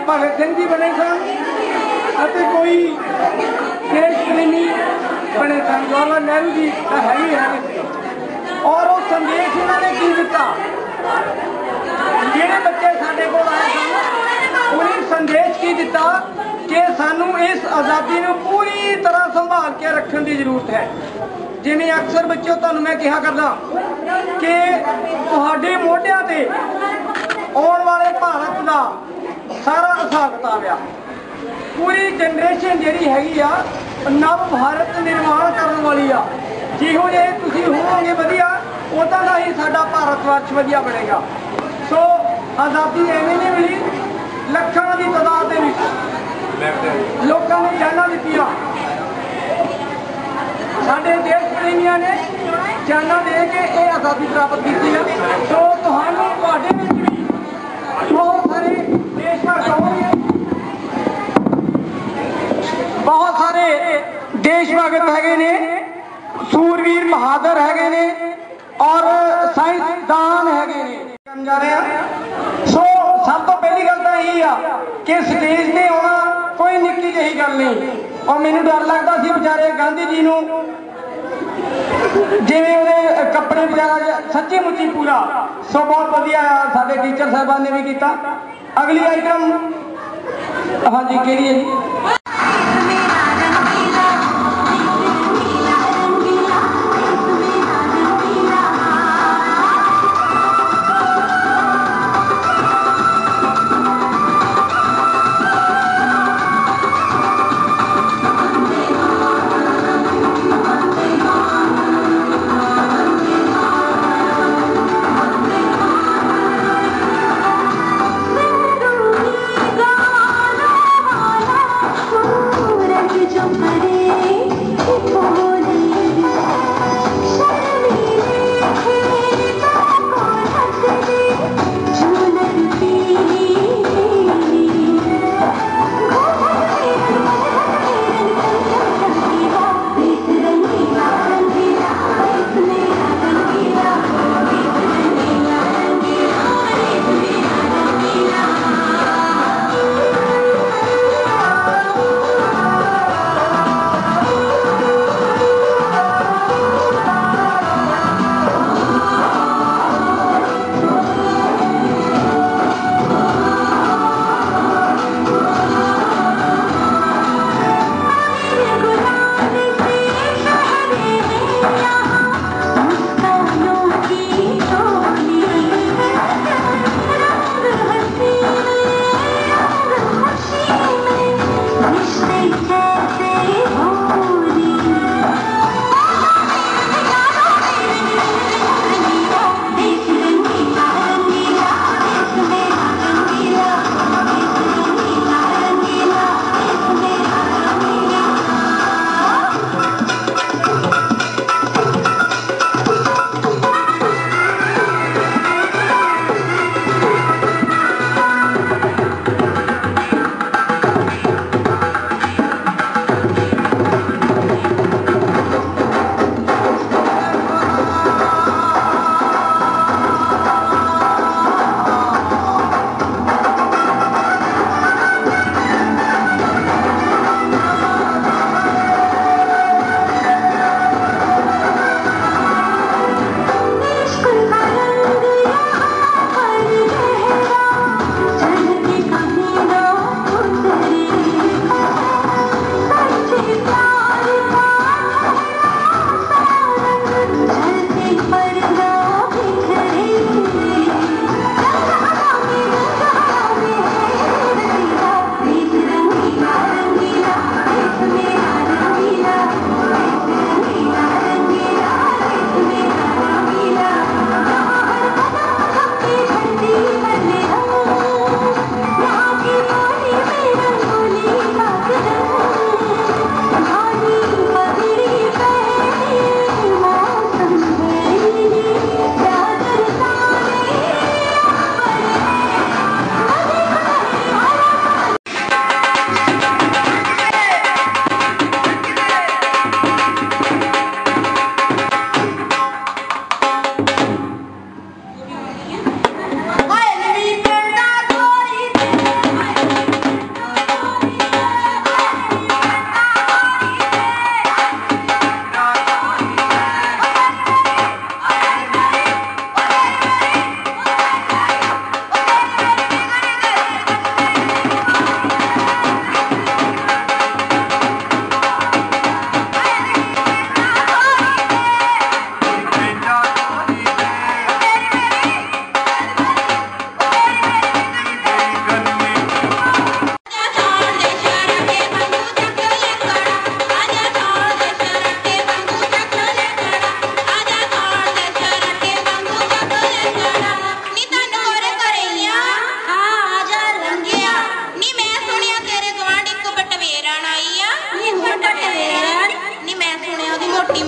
भगत सिंह जी बने सन, कोई देश प्रेमी बने सन, जवाहरलाल नेहरू जी है ही है। और वो संदेश उन्होंने की दिता, ਜਿਹੜੇ ਬੱਚੇ ਸਾਡੇ ਕੋਲ ਆਏ ਸਨ ਉਹਨੇ ਸੰਦੇਸ਼ ਕੀ ਦਿੱਤਾ ਕਿ ਸਾਨੂੰ ਇਸ ਆਜ਼ਾਦੀ ਨੂੰ ਪੂਰੀ ਤਰ੍ਹਾਂ ਸੰਭਾਲ ਕੇ ਰੱਖਣ ਦੀ ਜ਼ਰੂਰਤ ਹੈ। ਜਿਵੇਂ ਅਕਸਰ ਬੱਚਿਓ ਤੁਹਾਨੂੰ ਮੈਂ ਕਿਹਾ ਕਰਦਾ ਕਿ ਤੁਹਾਡੇ ਮੋਢਿਆਂ ਤੇ ਆਉਣ ਵਾਲੇ ਭਾਰਤ ਦਾ ਸਾਰਾ ਹਿਸਾਬ ਕਿਤਾਬ ਆ। ਪੂਰੀ ਜਨਰੇਸ਼ਨ ਜਿਹੜੀ ਹੈਗੀ ਆ ਨਵ ਭਾਰਤ ਨਿਰਮਾਣ ਕਰਨ ਵਾਲੀ ਆ। ਜਿਹੋ ਜਿਹੇ ਤੁਸੀਂ ਹੋਵੋਗੇ ਵਧੀਆ ਉੱਦਾਂ ਦਾ ਹੀ ਸਾਡਾ ਭਾਰਤ ਵਰਸ਼ ਵਧੀਆ ਬਣੇਗਾ। ਸੋ आज़ादी एवं नहीं मिली, लखों की तादाद लोगों ने जाना दित्तियां, साडे देश प्रेमियों ने जाना दे के ये आज़ादी प्राप्त की है। तो तुहानू तुहाडे विच भी बहुत सारे देशभक्त बहुत सारे देशभगत हैगे ने, सूरवीर बहादुर हैगे ने और साइंसदान हैगे ने जा रहे हैं। सो सब तो पहली गल तो यही आ कि स्टेज पे आना कोई निक्की जही गल नहीं। और मैनू डर लगता सी बेचारे गांधी जी नूं जिवें उहदे कपड़े बेचारा सच्ची मुच्ची पूरा। सो बहुत वधिया साडे टीचर साहबान ने भी किया। अगली आइटम हाँ जी केड़ी है जी?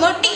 मोटी